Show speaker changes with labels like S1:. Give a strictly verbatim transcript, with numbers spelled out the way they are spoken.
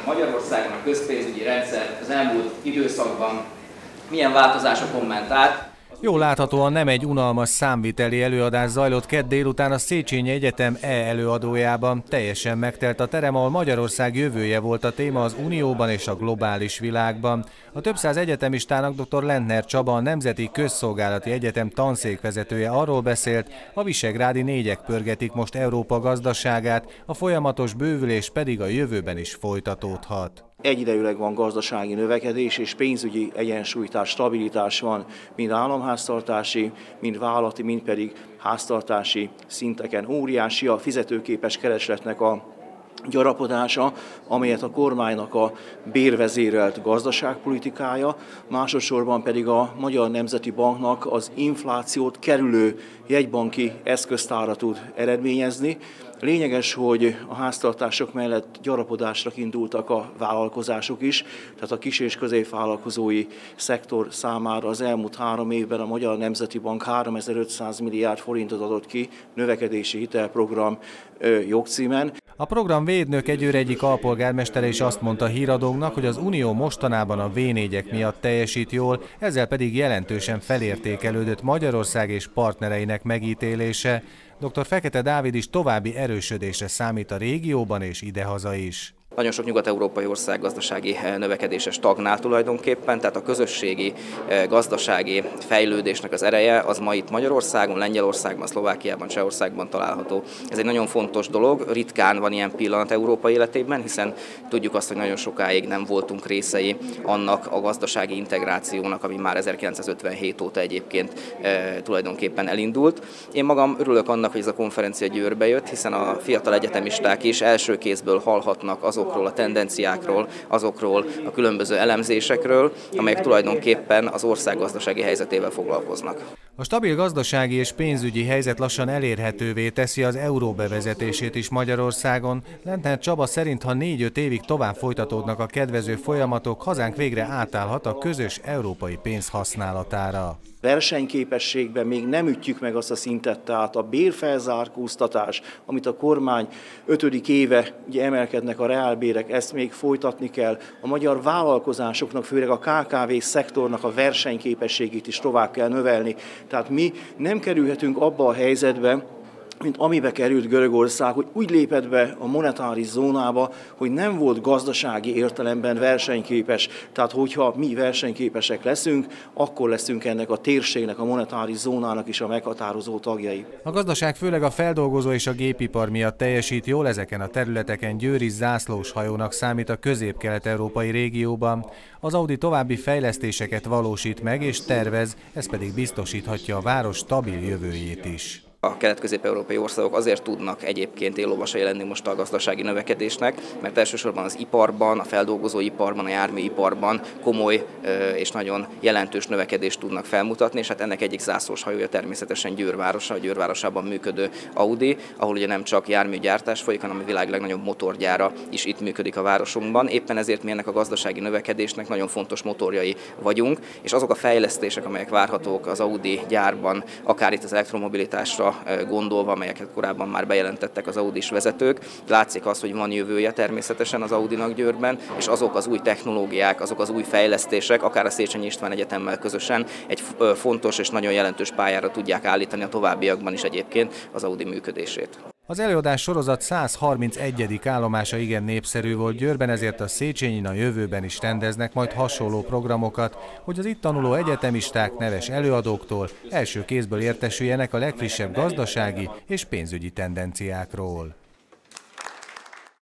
S1: Magyarországon a közpénzügyi rendszer az elmúlt időszakban milyen változásokon ment át.
S2: Jól láthatóan nem egy unalmas számviteli előadás zajlott kedd délután a Széchenyi Egyetem e-előadójában. Teljesen megtelt a terem, ahol Magyarország jövője volt a téma az Unióban és a globális világban. A több száz egyetemistának dr. Lentner Csaba, a Nemzeti Közszolgálati Egyetem tanszékvezetője arról beszélt, a visegrádi négyek pörgetik most Európa gazdaságát, a folyamatos bővülés pedig a jövőben is folytatódhat.
S3: Egyidejűleg van gazdasági növekedés és pénzügyi egyensúlytás, stabilitás van, mind államháztartási, mind vállalati, mind pedig háztartási szinteken. Óriási a fizetőképes keresletnek a gyarapodása, amelyet a kormánynak a bérvezérelt gazdaságpolitikája, másodszorban pedig a Magyar Nemzeti Banknak az inflációt kerülő jegybanki eszköztára tud eredményezni. Lényeges, hogy a háztartások mellett gyarapodásra indultak a vállalkozások is, tehát a kis- és középvállalkozói szektor számára az elmúlt három évben a Magyar Nemzeti Bank háromezer-ötszáz milliárd forintot adott ki növekedési hitelprogram jogcímen.
S2: A program védnök Egyőr egyik alpolgármestere is azt mondta híradónknak, hogy az Unió mostanában a vé négyek miatt teljesít jól, ezzel pedig jelentősen felértékelődött Magyarország és partnereinek megítélése. dr. Fekete Dávid is további erősödésre számít a régióban és idehaza is.
S1: Nagyon sok nyugat-európai ország gazdasági növekedése stagnál tulajdonképpen, tehát a közösségi gazdasági fejlődésnek az ereje az ma itt Magyarországon, Lengyelországban, Szlovákiában, Csehországban található. Ez egy nagyon fontos dolog, ritkán van ilyen pillanat Európa életében, hiszen tudjuk azt, hogy nagyon sokáig nem voltunk részei annak a gazdasági integrációnak, ami már ezerkilencszázötvenhét óta egyébként e, tulajdonképpen elindult. Én magam örülök annak, hogy ez a konferencia Győrbe jött, hiszen a fiatal egyetemisták is első kézből hallhatnak azok a tendenciákról, azokról a különböző elemzésekről, amelyek tulajdonképpen az ország gazdasági helyzetével foglalkoznak.
S2: A stabil gazdasági és pénzügyi helyzet lassan elérhetővé teszi az euró bevezetését is Magyarországon. Lentner Csaba szerint, ha négy-öt évig tovább folytatódnak a kedvező folyamatok, hazánk végre átállhat a közös európai pénz használatára.
S3: Versenyképességben még nem ütjük meg azt a szintet, tehát a bérfelzárkóztatás, amit a kormány ötödik éve ugye emelkednek a reálbérek, ezt még folytatni kell. A magyar vállalkozásoknak, főleg a ká ká vé szektornak a versenyképességét is tovább kell növelni. Tehát mi nem kerülhetünk abba a helyzetbe, mint amibe került Görögország, hogy úgy lépett be a monetáris zónába, hogy nem volt gazdasági értelemben versenyképes. Tehát hogyha mi versenyképesek leszünk, akkor leszünk ennek a térségnek, a monetáris zónának is a meghatározó tagjai.
S2: A gazdaság főleg a feldolgozó és a gépipar miatt teljesít jól, ezeken a területeken Győr is zászlós hajónak számít a közép-kelet-európai régióban. Az Audi további fejlesztéseket valósít meg és tervez, ez pedig biztosíthatja a város stabil jövőjét is.
S1: A kelet-közép-európai országok azért tudnak egyébként éllovasai lenni most a gazdasági növekedésnek, mert elsősorban az iparban, a feldolgozóiparban, a járműiparban komoly és nagyon jelentős növekedést tudnak felmutatni, és hát ennek egyik zászlós hajója természetesen Győr városa, a Győr városában működő Audi, ahol ugye nem csak járműgyártás folyik, hanem a világ legnagyobb motorgyára is itt működik a városunkban. Éppen ezért mi ennek a gazdasági növekedésnek nagyon fontos motorjai vagyunk, és azok a fejlesztések, amelyek várhatók az Audi gyárban, akár itt az elektromobilitásra gondolva, amelyeket korábban már bejelentettek az Audis vezetők. Látszik az, hogy van jövője természetesen az Audinak Győrben, és azok az új technológiák, azok az új fejlesztések, akár a Széchenyi István Egyetemmel közösen egy fontos és nagyon jelentős pályára tudják állítani a továbbiakban is egyébként az Audi működését.
S2: Az előadás sorozat száz harmincegyedik állomása igen népszerű volt Győrben, ezért a Széchenyin a jövőben is rendeznek majd hasonló programokat, hogy az itt tanuló egyetemisták neves előadóktól első kézből értesüljenek a legfrissebb gazdasági és pénzügyi tendenciákról.